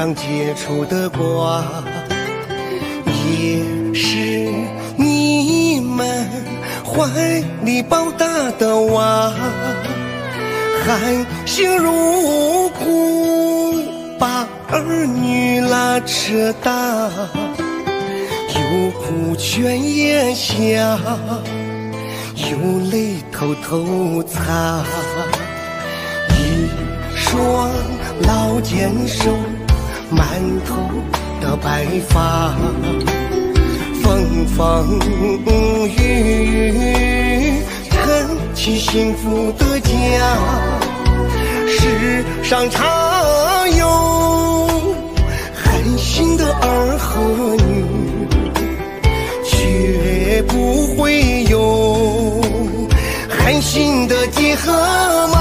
上结出的瓜，也是你们怀里抱大的娃，含辛茹苦把儿女拉扯大，有苦劝咽下，有泪偷偷擦，一双老坚手，满头的白发，风风雨雨撑起幸福的家。世上常有寒心的儿和女，却不会有寒心的爹和妈。